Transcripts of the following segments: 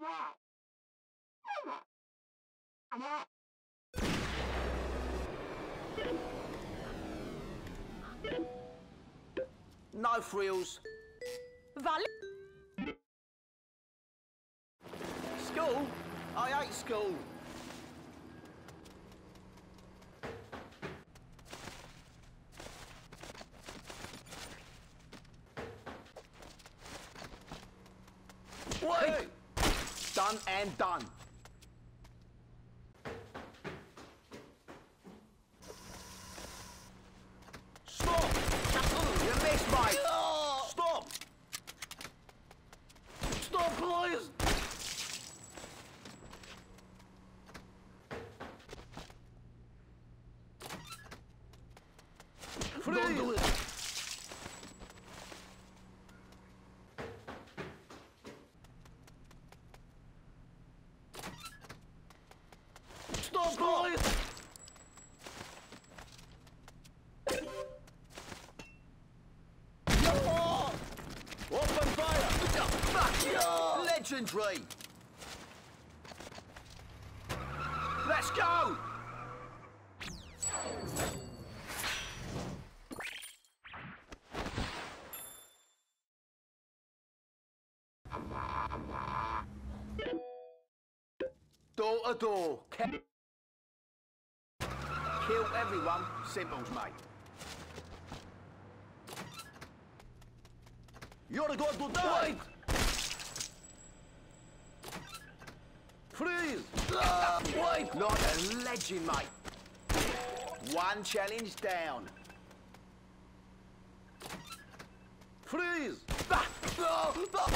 No frills. School? I hate school. Wait! Done and done. Stop! You missed, mate! Stop! Stop, please! Don't do it! Stop, please! Open fire! Legendary! Let's go! Door to door. Kill everyone. Simples, mate. You're going to die! Wait. Freeze! Wait! Like a legend, mate. One challenge down. Freeze! Stop! Stop!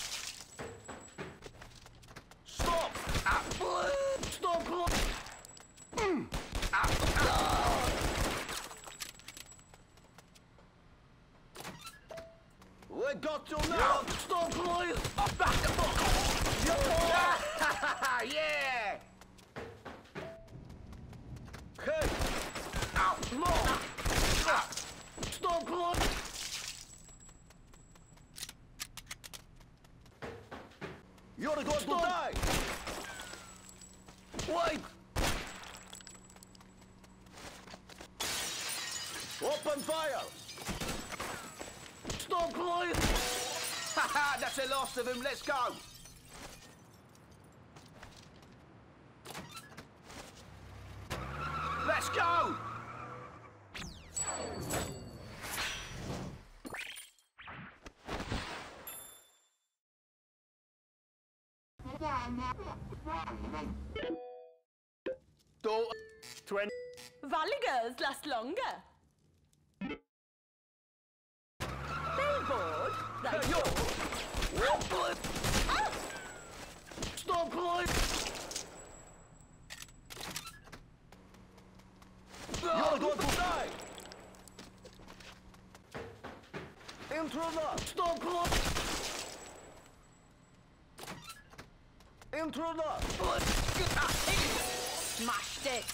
We got you now! Stop, please! Back the book! Yeah! Hey! Out! More! Stop, please! You're going to die! Wait! Open fire! Stop, please! Haha, that's the last of him. Let's go! Let's go! Door 20. Valligers last longer. Billboard? That's Yo! What? oh. Stop, please! You're going to die! Intruder! Stop, please! Intruder! Smashed it.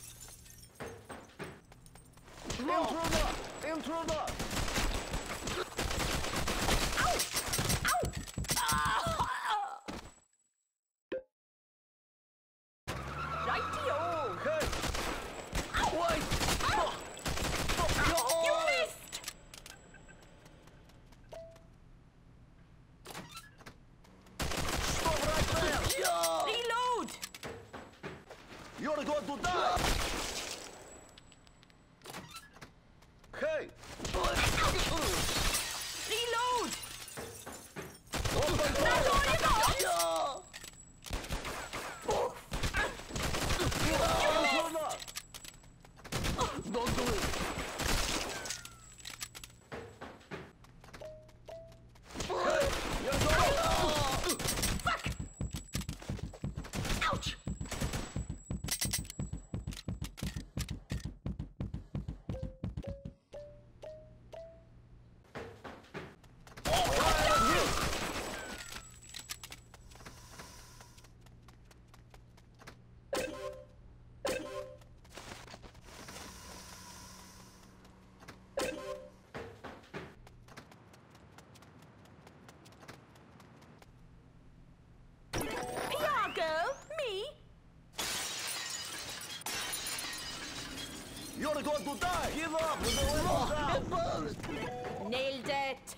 Intruder! Intruder! Rightio. Hey! Wait! You missed. Stop right there! Reload. You're going to die! Hey! Reload. Open That's fire! all you got. Intruder! Don't do it! Hey! You're going! Fuck. Ouch. You're going to die! Give up! With the weapons out! Nailed it.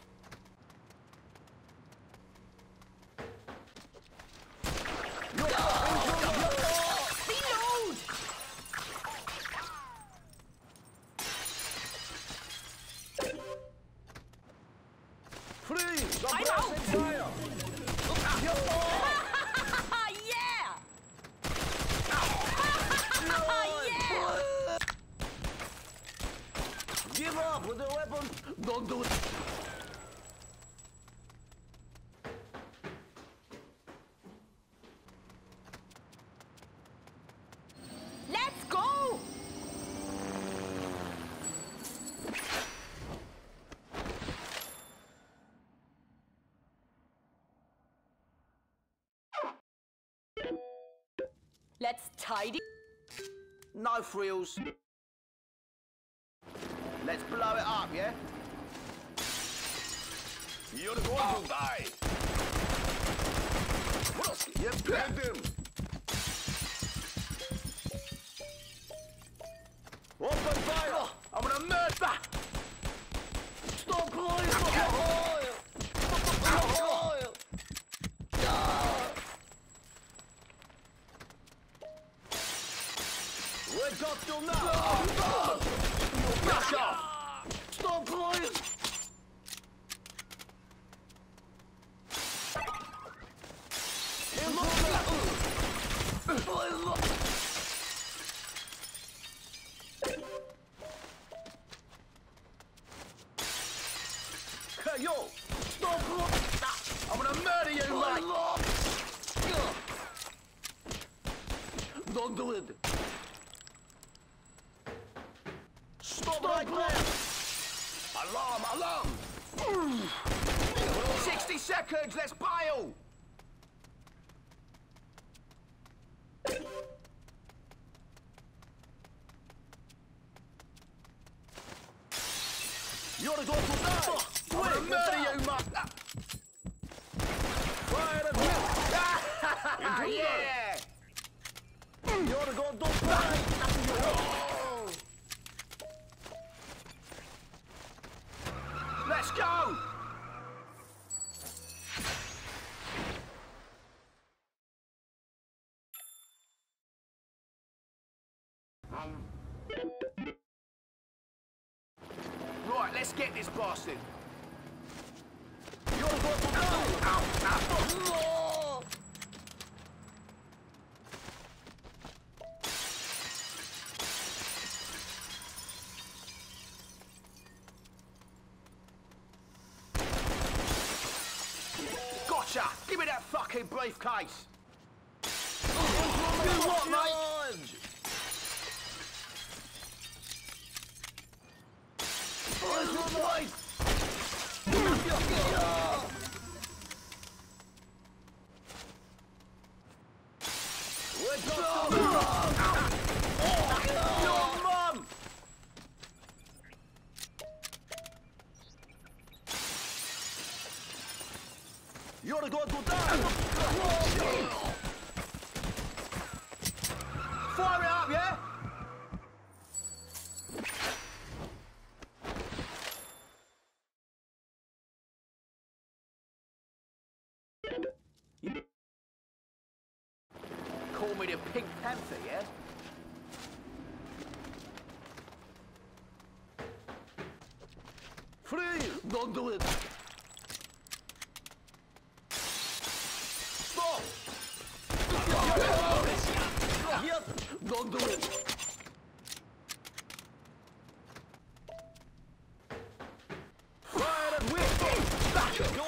Reload. Freeze! I'm out. Fire! Yeah. Yeah. Give up with the weapon! Don't do it! Let's go. Let's tidy. No frills. Let's blow it up, yeah? You're going to die! You grabbed him! Open fire! I'm gonna murder! Stop calling for oil! Oil! We got till now! Russia! Stop calling! Hey, yo! Stop! I'm gonna murder you, mate! Don't do it! Stop right there! Alarm! Alarm! 60 seconds! Let's bail! You're the going to die! I'm gonna murder you, mate! Fire the whip! Yeah! You're the going to die! Let's go! Right, let's get this bastard. You're going to die! Ow! Ow! Gotcha! Give me that fucking briefcase! Do what, mate? Your mum! You're going to die! Fire it up, yeah? Call me the Pink Panther, yeah? Freeze! Don't do it! Stop! Yep! Don't do it! Fire and whip! Back it!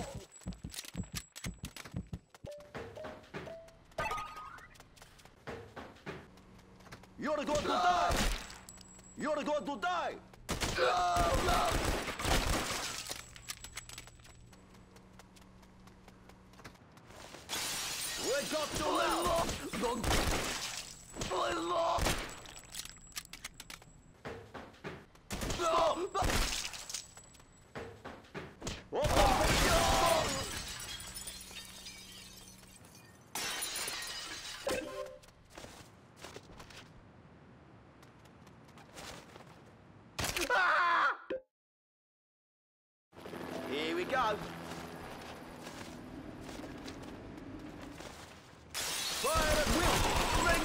You're going to die! You're going to die! We got to live! Don't... Stop!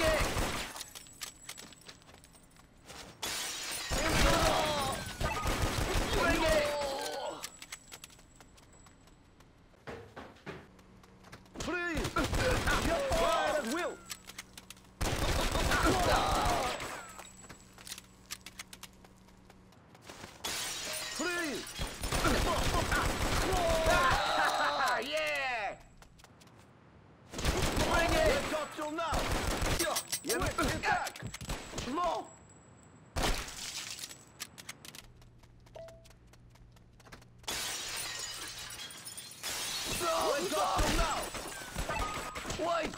it! Bring it! Freeze! Fire at will! Freeze! Yeah! Bring it! We've got till now! You make it back! More! We've got till now! Wait!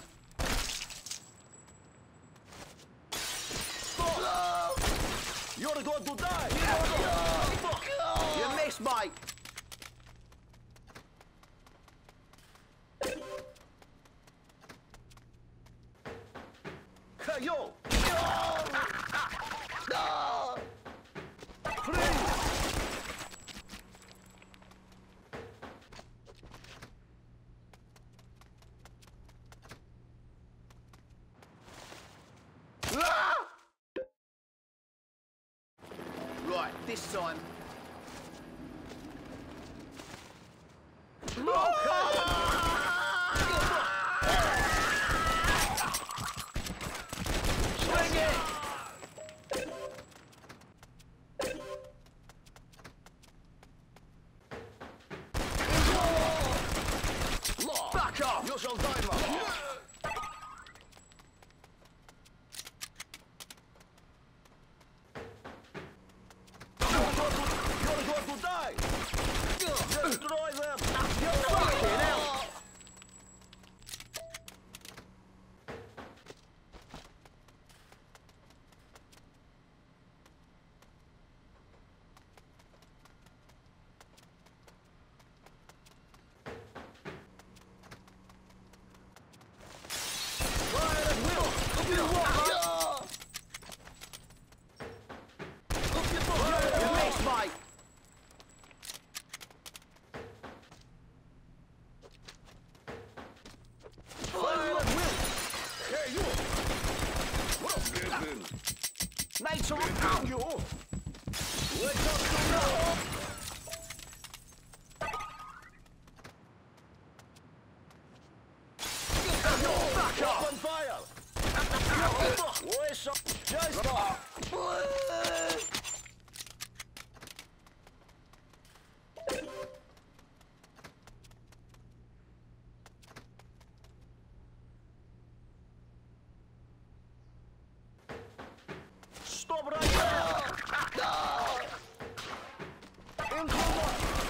Stop! You're going to die! You missed, mate! Hey, yo! Freeze! Right, this time. Swing it! Back off! You shall die, man. You're going to die! Destroy them! You're fucking hell! Fire at will! You missed, mate! Fire at will! Hey, you! Nature will pound you! Wake up to now! Back up! On fire! Where's up? Just stop! Stop right there! In cover!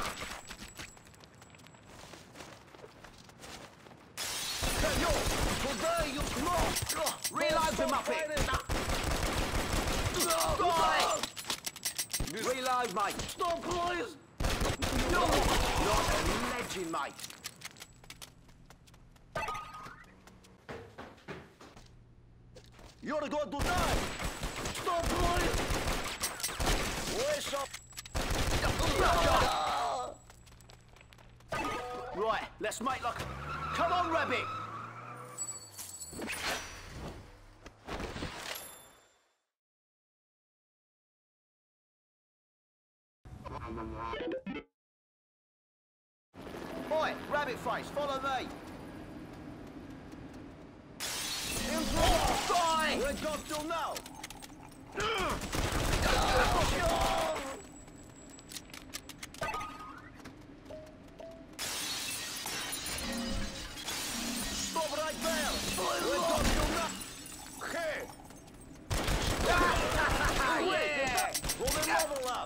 Hey, yo! Today you smoke! Reload the muffin! Reload, mate! Stop, boys! No! Not a legend, mate! You're going to die! Stop, boys! Where's up? Right, let's make like... Come on, Rabbit! Oi, Rabbit Face, follow me! Die! We're got till now! Stop right there! We're got till now! Hey! Yeah! For the level up!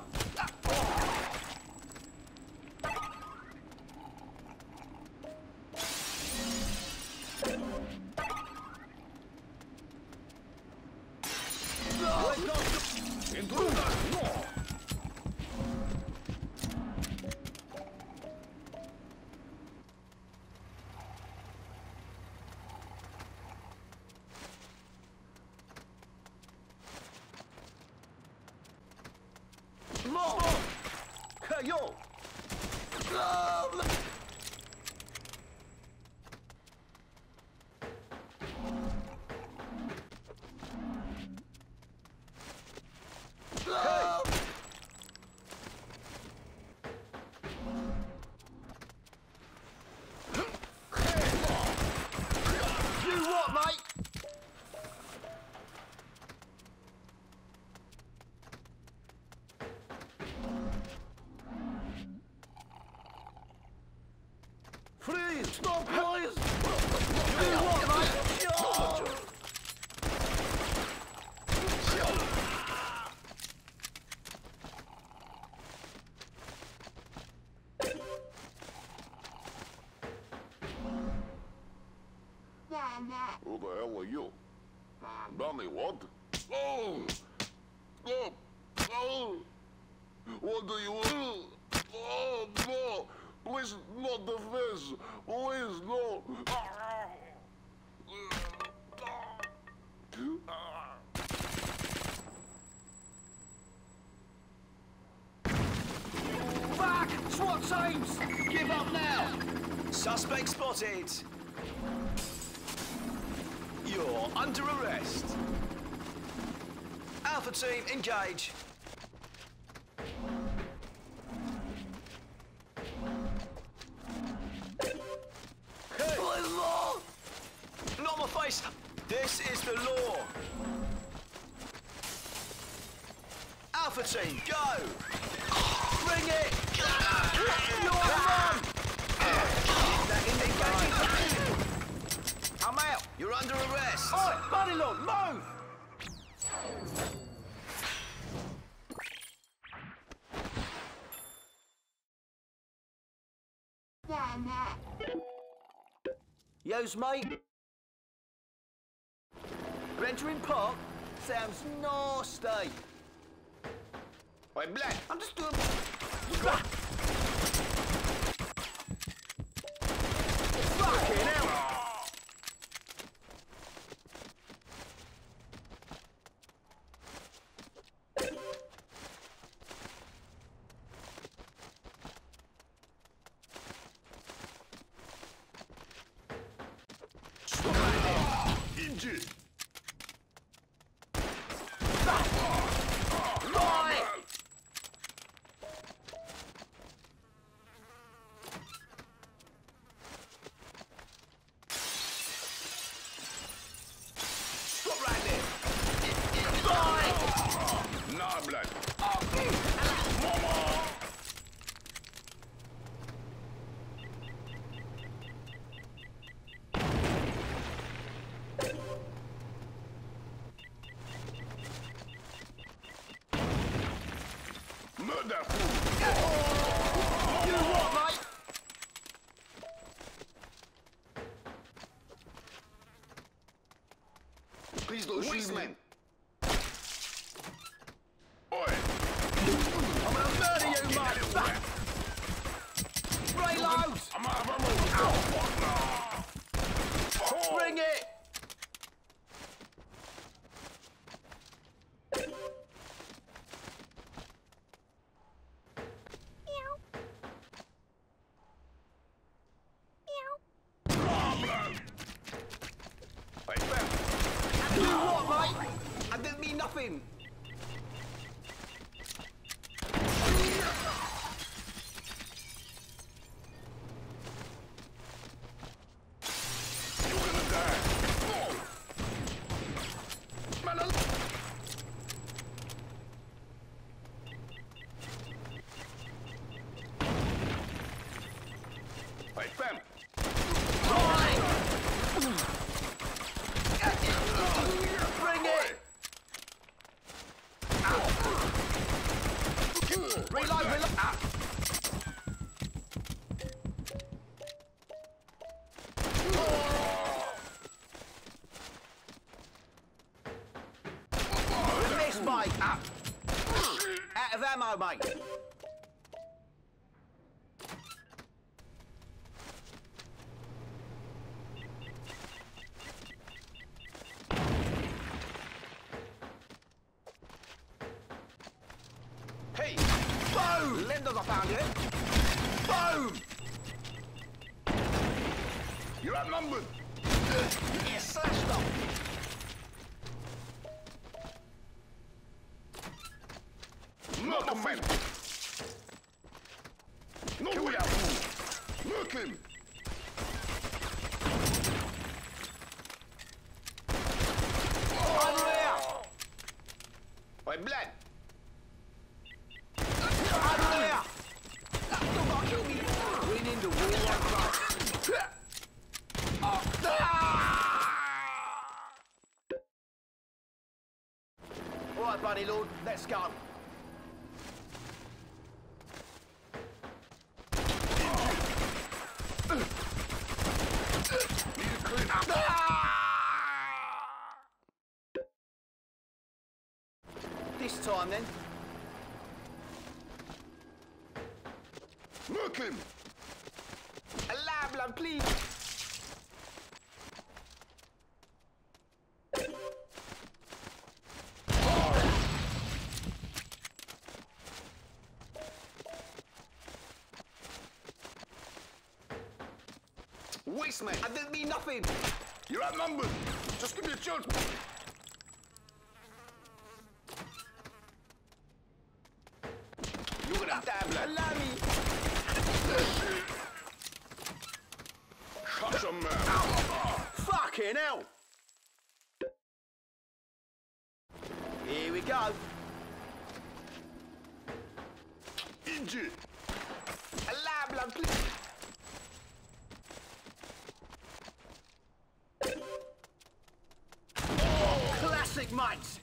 Who the hell are you? Donnie, what? Oh! Oh! Oh! What do you want? Oh, no! Please, not the fish! Please, no! Back! SWAT teams! Give up now! Suspect spotted! You're under arrest. Alpha team, engage. Hey. Law! Not my face! This is the law! Alpha team, go! Bring it! You're on! I'm out! You're under arrest! Oi! Buddy Lord, move! Yo's mate. Entering park sounds nasty. Wait, Black, I'm just doing... Fucking hell! Injured! Nah, Black. Mama! Murder fool! You what, mate? Please don't shoot me. Oi! I'm gonna murder you, mate! Reload! I'm out of ammo! Ow, fuck no! Bring it! Hey, fam! You what, mate? I didn't mean nothing. You're gonna die! Man, hey, fam! Bring it! Reload, reload! Miss, mate! Out of ammo, mate! Hey! Boom! Lindos, I found it! Boom! You're outnumbered! Yeah, slashed up! Murder man! No way out, fool! Murk him! Over here! Wait, Black! Over here! Don't kill me! Winning the war on All right, Bunny Lord, let's go. Need a clean. time then. Look him! Alive, love, please. Waste, mate. I didn't mean nothing. You're outnumbered. Just give me a chance. You're gonna die, blood. Allow me. Shut your mouth. Fucking hell. Here we go. Injured. Alive, love, please. Classic, mates.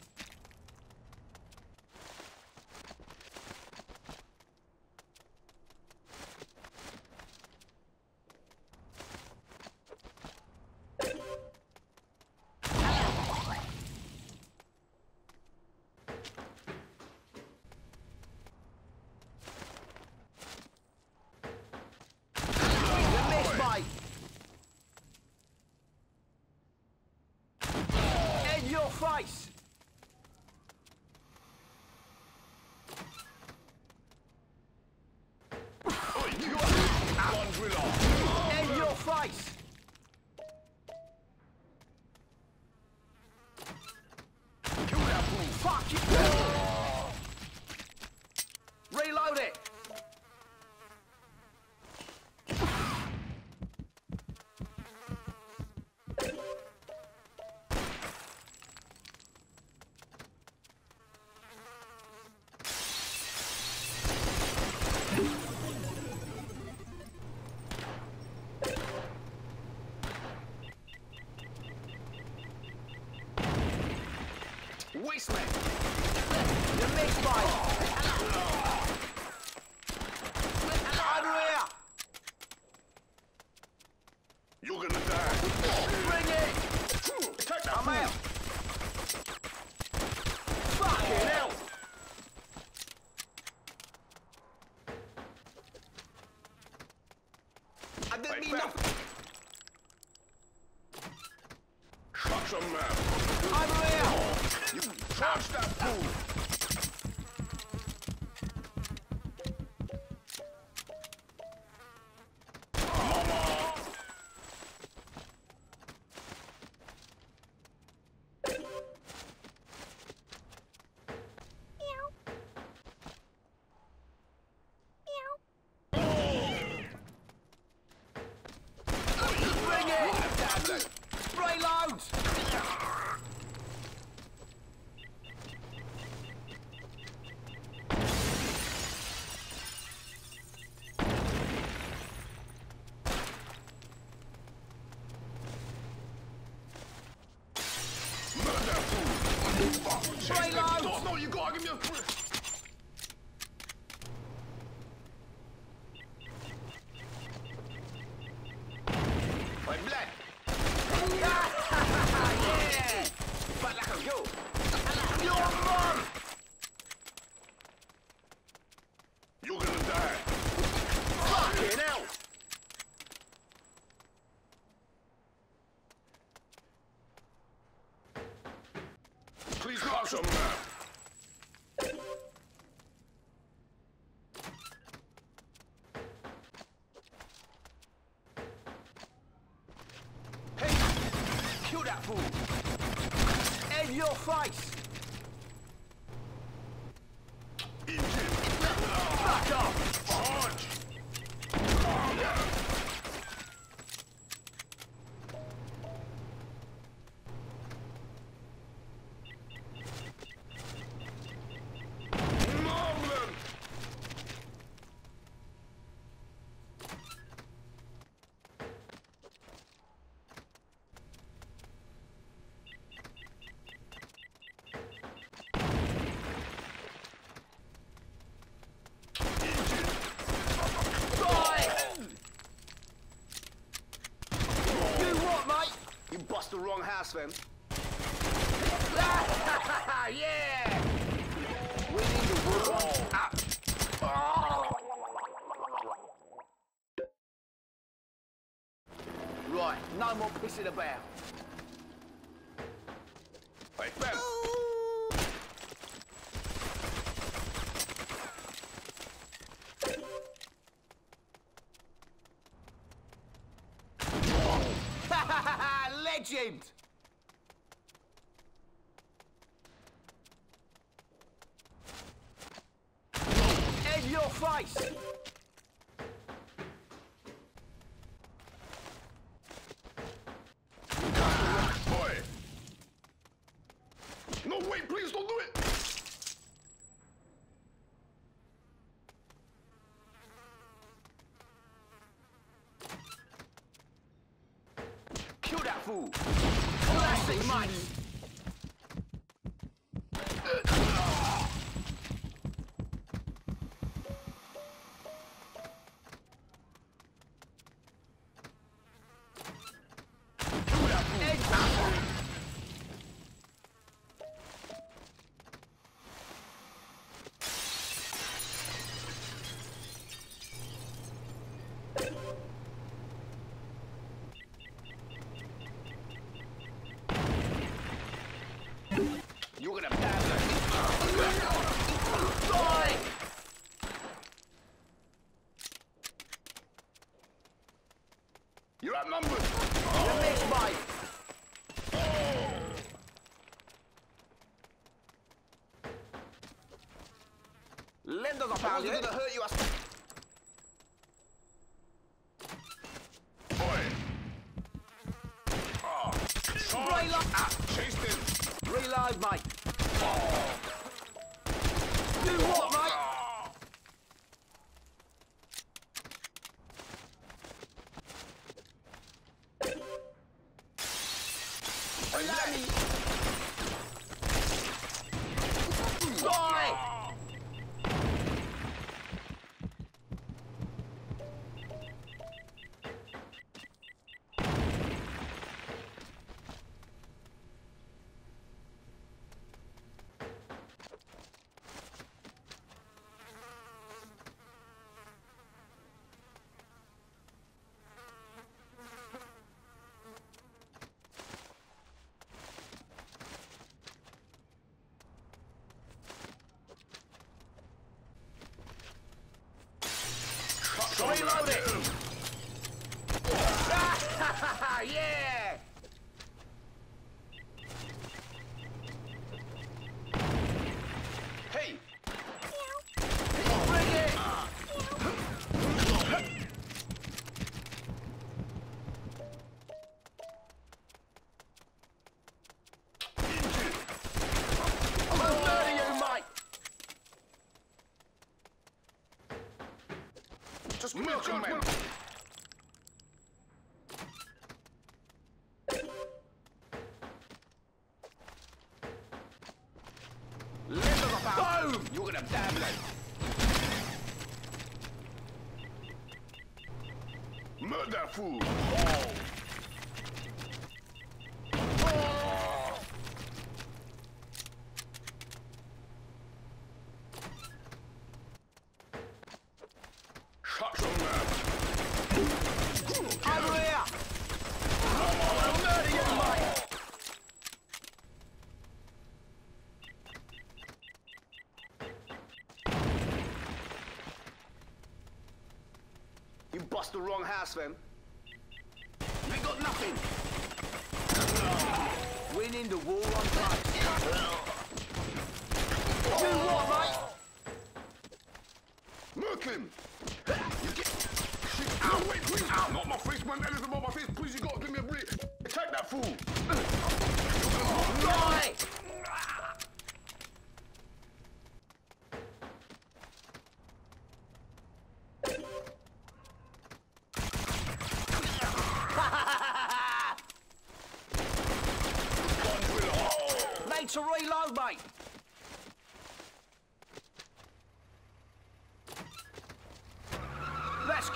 In your face! In your face! Kill that fool. Fuck you! Reload it! Wasteman! You missed, mate! Over here! You're gonna die. Bring it! Take that I'm fool. out! Fucking hell! I didn't mean nothing! Shut your mouth. Over here! You charge that fool. Bring it! Spray loads! Murder that fool. Spray loads! No, you gotta give me a friend. My blood! Yeah! Fight like a go! Your mom! You're gonna die. Fucking hell! Please shut your mouth. Hey! Kill that fool! In your face! Injured. Fuck off! Charge. Marvelous. You what, mate? You bust the wrong house, fam. Yeah! We need the wood. Right, no more pissing about. Hey, fam. Legend! In your face! Boy! No, wait, please don't do it! Kill that fool! Classic, mate! Kill that fool! You're gonna die. Die! You're outnumbered! You missed, mate! Lendo's a pal, gonna hurt you. Boy! Reload! Chased him! Reload, mate! Do what, mate? Reload me! Die! Reload it! Yeah! Hey! Bring it! I'm gonna murder you, mate! Just milk him, man! Boom! You're gonna damn late. Murder that fool! Shut your mouth! Over here! I'm gonna murder you, mate! You bust the wrong house, fam. We got nothing. Winning the war on drugs. Do what, mate? Murk him! You get... Shit, ow, wait, please! Ow, not my face, man. Anything about my face, please, you gotta give me a break. Attack that fool! Die! Mate, to reload, mate. Let's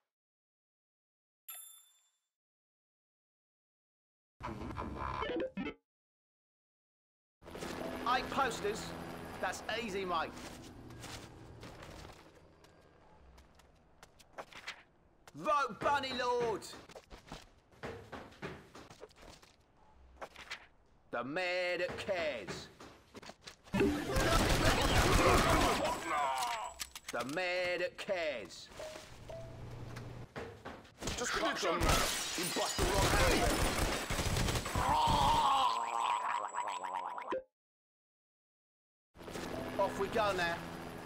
go! make posters. That's easy, mate. Vote Bunny Lord. The mayor that cares. The mayor that cares. Just cut him. You bust the wrong hand. Off we go now.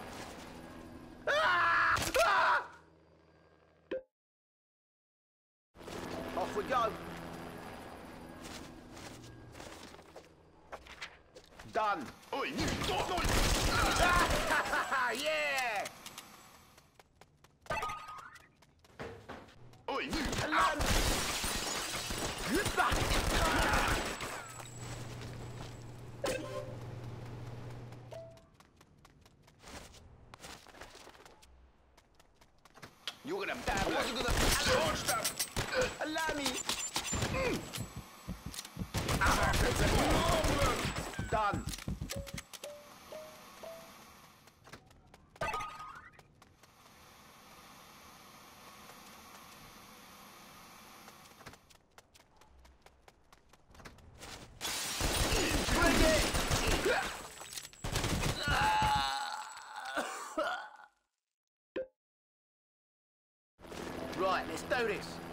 Off we go. Done. Oi, you stop! No! Yeah! Oi, you! You're gonna babble. I wasn't gonna charge that! Allow me. Done. Bring it. Right, let's do this.